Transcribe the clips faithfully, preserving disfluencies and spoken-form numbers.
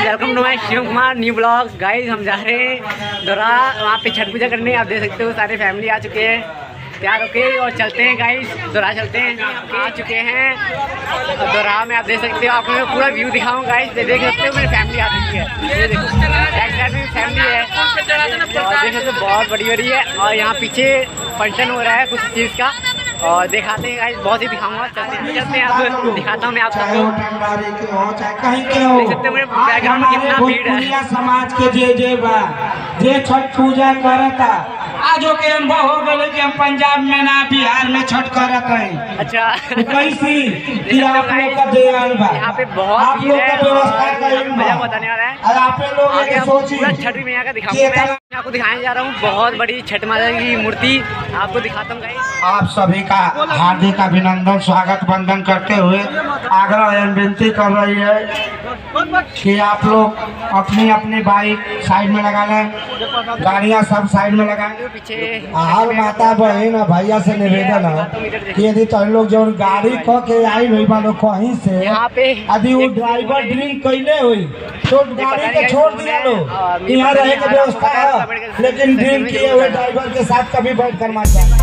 Welcome to my Shiv Kumar new blog. Guys हम जा रहे हैं दोरा वहाँ पे छठ पूजा करने। आप देख सकते हो सारे फैमिली आ चुके हैं, तैयार होके और चलते हैं गाइस दोरा चलते हैं। आ चुके हैं दोरा में, आप देख सकते हो। आपको मैं पूरा व्यू दिखाऊँ गाइस, देख सकते हो मेरी फैमिली आ चुकी है। ये देखो बैक साइड में फैमिली है और देख सकते हो बहुत बड़ी बड़ी है। और यहाँ पीछे फंक्शन हो रहा है कुछ चीज़ का और दिखाते हैं गाइस, बहुत ही दिखाऊंगा। चलते हैं चलते हैं अब दिखाता हूँ मैं आप सबको। देख सकते हो मेरे बैकग्राउंड में कितना भीड़ है। समाज के जे जे बा जे छठ पूजा करता आजो के अनुभव हो गए कि हम पंजाब में ना बिहार में छठ करत हैं। अच्छा कैसी आप लोग का देवाल बा यहाँ पे बहुत आप लोग का व्यवस्था करें मजा बताने वाला है। और आप लोग ये सोचिए छठ मैया का दिखाऊंगा मैं आपको, दिखाने जा रहा हूँ बहुत बड़ी छठ माता की मूर्ति आपको दिखाता हूँ गाइस। आप सभी का हार्दिक अभिनंदन स्वागत वंदन करते हुए आग्रह एवं विनती कर रही है कि आप लोग अपनी अपनी बाइक साइड में लगा लें, गाड़ियां सब साइड में लगाएं। पीछे हर माता बहन और भैया से निवेदन है कि यदि तुम लोग जो गाड़ी क के आई हुई बालो कहीं से यहाँ पे यदि वो ड्राइवर ड्रिंक कैले हुई तो गाड़ी को छोड़ दिया लो, यहाँ रहे की व्यवस्था है, लेकिन ड्रिंक किए हुए ड्राइवर के साथ कभी बैठ कर मत जाना।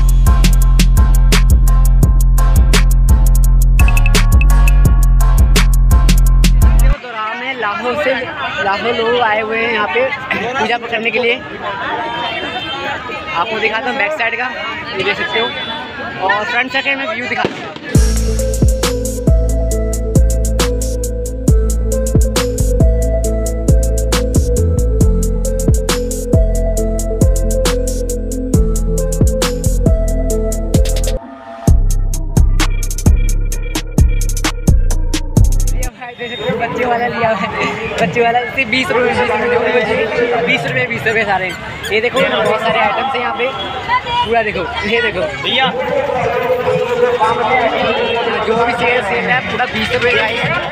लाखों से लाखों लोग आए हुए हैं यहाँ पे पूजा करने के लिए। आपको दिखाता हूँ बैक साइड का, ये देख सकते हो, और फ्रंट साइड में व्यू दिखाता हूँ। बच्चे वाला लिया है, बच्चे वाला बीस रुपये बीस रुपये बीस रुपये सारे। ये देखो बहुत सारे आइटम्स हैं यहाँ पे, पूरा देखो, ये देखो भैया जो भी चीज़ सेल है पूरा बीस रुपये का ही है।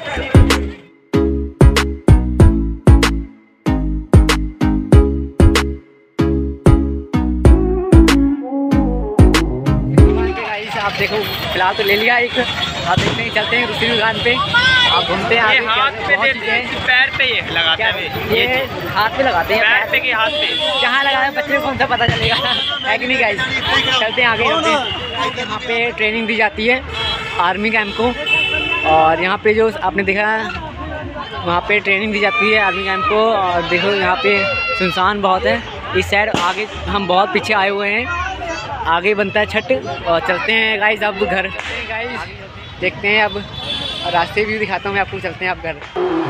आप देखो फिलहाल तो ले लिया एक, आप देखते हैं चलते हैं दूसरी दुकान पे, आप घूमते हैं। ये हाथ पे देते हैं, पैर पे ये लगाते हैं, ये हाथ पे लगाते हैं, पैर पे के हाथ पे जहाँ लगाया बच्चे को कौन सा पता चलेगा है कि नहीं गाइस। चलते हैं आगे, यहाँ पे ट्रेनिंग दी जाती है आर्मी कैंप को, और यहाँ पे जो आपने देखा वहाँ पे ट्रेनिंग दी जाती है आर्मी कैंप को। और देखो यहाँ पे सुनसान बहुत है इस साइड, आगे हम बहुत पीछे आए हुए हैं, आगे बनता है छठ। और चलते हैं गाइस अब घर, गाइस देखते हैं अब रास्ते भी दिखाता हूँ मैं आपको। चलते हैं अब घर।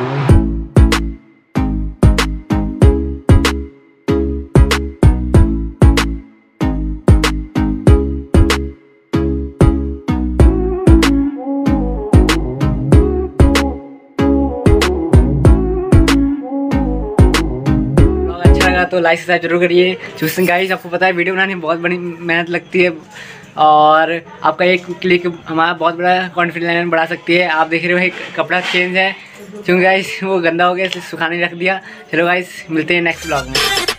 तो लाइक सब्सक्राइब जरूर करिए। चूसन गाइस, आपको पता है वीडियो बनाने में बहुत बड़ी मेहनत लगती है और आपका एक क्लिक हमारा बहुत बड़ा कॉन्फिडेंस लेवल बढ़ा सकती है। आप देख रहे हो एक कपड़ा चेंज है क्योंकि गाइस वो गंदा हो गया, इसे सुखाने रख दिया। चलो गाइस मिलते हैं नेक्स्ट ब्लॉग में।